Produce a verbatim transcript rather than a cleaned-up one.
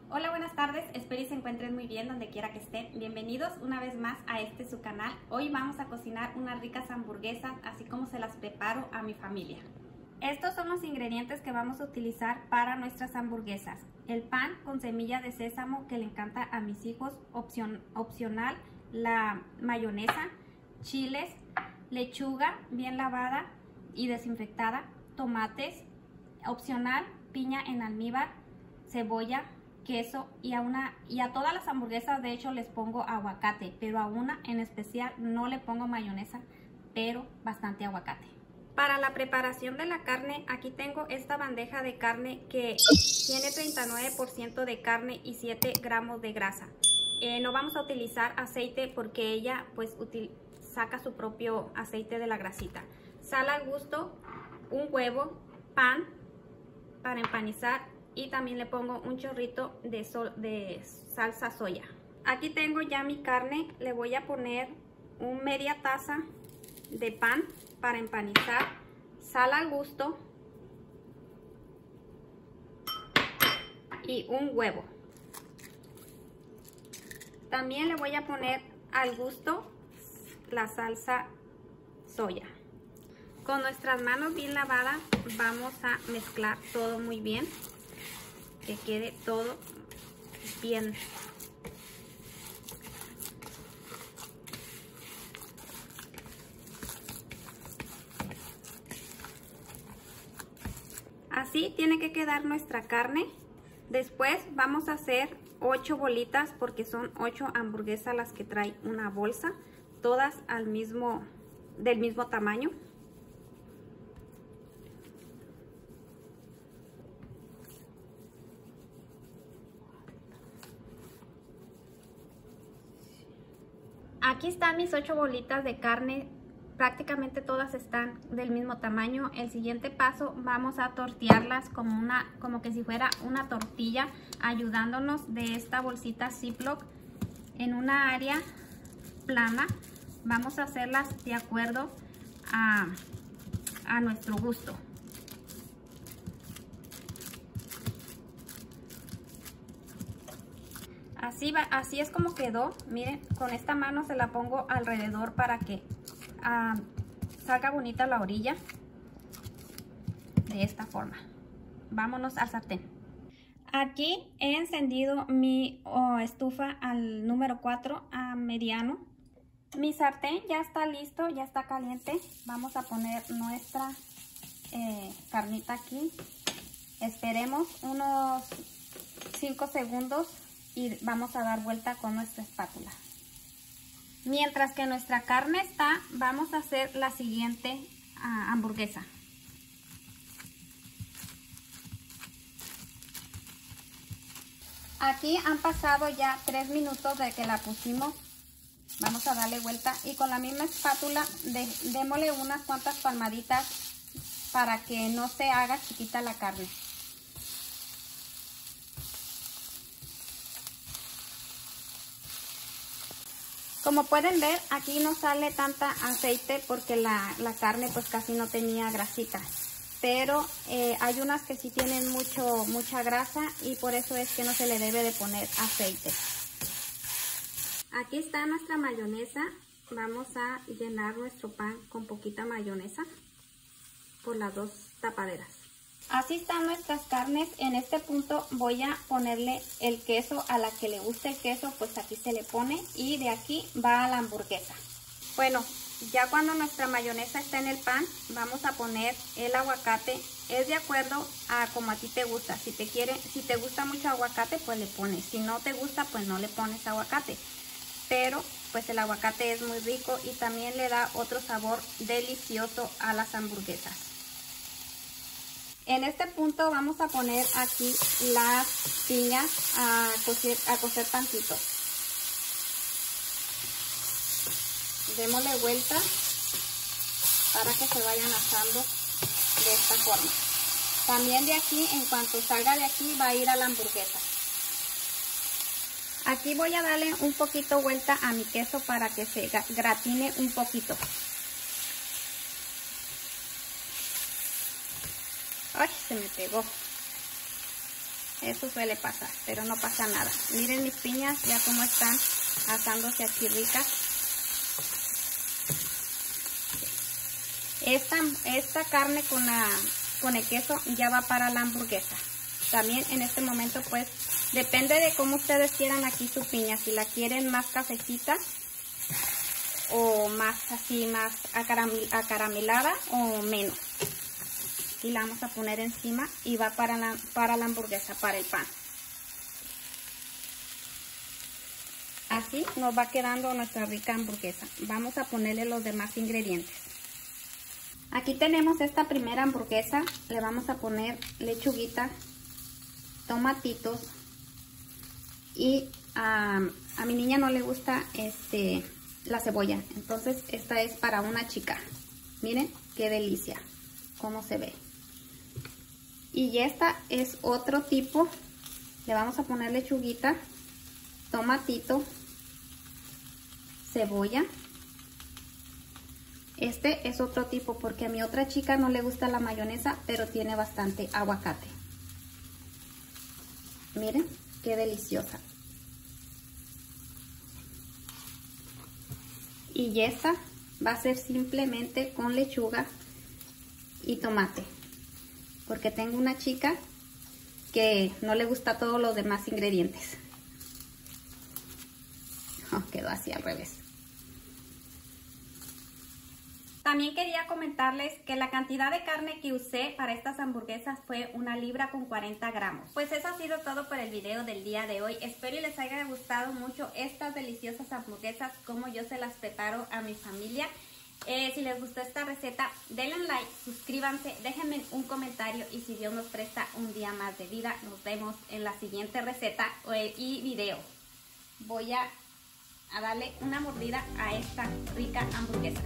Hola, buenas tardes, espero y se encuentren muy bien donde quiera que estén. Bienvenidos una vez más a este su canal. Hoy vamos a cocinar unas ricas hamburguesas, así como se las preparo a mi familia. Estos son los ingredientes que vamos a utilizar para nuestras hamburguesas. El pan con semilla de sésamo que le encanta a mis hijos, opción, opcional, la mayonesa, chiles, lechuga bien lavada y desinfectada, tomates, opcional, piña en almíbar, cebolla, queso y a, una, y a todas las hamburguesas de hecho les pongo aguacate, pero a una en especial no le pongo mayonesa, pero bastante aguacate. Para la preparación de la carne, aquí tengo esta bandeja de carne que tiene treinta y nueve por ciento de carne y siete gramos de grasa. Eh, no vamos a utilizar aceite porque ella pues saca su propio aceite de la grasita. Sal al gusto, un huevo, pan para empanizar y también le pongo un chorrito de, sol, de salsa soya. Aquí tengo ya mi carne, le voy a poner un media taza de pan para empanizar, sal al gusto y un huevo. También le voy a poner al gusto la salsa soya. Con nuestras manos bien lavadas vamos a mezclar todo muy bien, que quede todo bien. Así tiene que quedar nuestra carne. Después vamos a hacer ocho bolitas porque son ocho hamburguesas las que trae una bolsa, todas al mismo, del mismo tamaño. Aquí están mis ocho bolitas de carne, prácticamente todas están del mismo tamaño. El siguiente paso vamos a tortearlas como, una, como que si fuera una tortilla, ayudándonos de esta bolsita Ziploc en una área plana. Vamos a hacerlas de acuerdo a, a nuestro gusto. Así, va, así es como quedó. Miren, con esta mano se la pongo alrededor para que uh, salga bonita la orilla. De esta forma. Vámonos al sartén. Aquí he encendido mi oh, estufa al número cuatro, a mediano. Mi sartén ya está listo, ya está caliente. Vamos a poner nuestra eh, carnita aquí. Esperemos unos cinco segundos. Y vamos a dar vuelta con nuestra espátula. Mientras que nuestra carne está, vamos a hacer la siguiente uh, hamburguesa. Aquí han pasado ya tres minutos de que la pusimos. Vamos a darle vuelta y con la misma espátula de, démosle unas cuantas palmaditas para que no se haga chiquita la carne. Como pueden ver, aquí no sale tanta aceite porque la, la carne pues casi no tenía grasita. Pero eh, hay unas que sí tienen mucho, mucha grasa y por eso es que no se le debe de poner aceite. Aquí está nuestra mayonesa. Vamos a llenar nuestro pan con poquita mayonesa por las dos tapaderas. Así están nuestras carnes. En este punto voy a ponerle el queso. A la que le guste el queso, pues aquí se le pone. Y de aquí va a la hamburguesa. Bueno, ya cuando nuestra mayonesa está en el pan, vamos a poner el aguacate. Es de acuerdo a como a ti te gusta. Si te quiere, si te gusta mucho aguacate, pues le pones. Si no te gusta, pues no le pones aguacate. Pero pues el aguacate es muy rico y también le da otro sabor delicioso a las hamburguesas. En este punto vamos a poner aquí las piñas a cocer, a cocer tantito. Démosle vuelta para que se vayan asando de esta forma. También de aquí, en cuanto salga de aquí, va a ir a la hamburguesa. Aquí voy a darle un poquito vuelta a mi queso para que se gratine un poquito. Ay, se me pegó. Eso suele pasar, pero no pasa nada. Miren mis piñas ya como están asándose aquí ricas. Esta, esta carne con, la, con el queso ya va para la hamburguesa. También en este momento pues depende de cómo ustedes quieran aquí su piña. Si la quieren más cafecita o más así, más acaramel, acaramelada o menos. Y la vamos a poner encima y va para la, para la hamburguesa, para el pan. Así nos va quedando nuestra rica hamburguesa. Vamos a ponerle los demás ingredientes. Aquí tenemos esta primera hamburguesa. Le vamos a poner lechuguita, tomatitos y um, a mi niña no le gusta este, la cebolla. Entonces esta es para una chica. Miren qué delicia, cómo se ve. Y esta es otro tipo. Le vamos a poner lechuguita, tomatito, cebolla. Este es otro tipo porque a mi otra chica no le gusta la mayonesa, pero tiene bastante aguacate. Miren qué deliciosa. Y esta va a ser simplemente con lechuga y tomate. Porque tengo una chica que no le gusta todos los demás ingredientes. Oh, quedó así al revés. También quería comentarles que la cantidad de carne que usé para estas hamburguesas fue una libra con cuarenta gramos. Pues eso ha sido todo por el video del día de hoy. Espero y les haya gustado mucho estas deliciosas hamburguesas, como yo se las preparo a mi familia. Eh, si les gustó esta receta, denle un like, suscríbanse, déjenme un comentario y si Dios nos presta un día más de vida, nos vemos en la siguiente receta y video. Voy a, a darle una mordida a esta rica hamburguesa.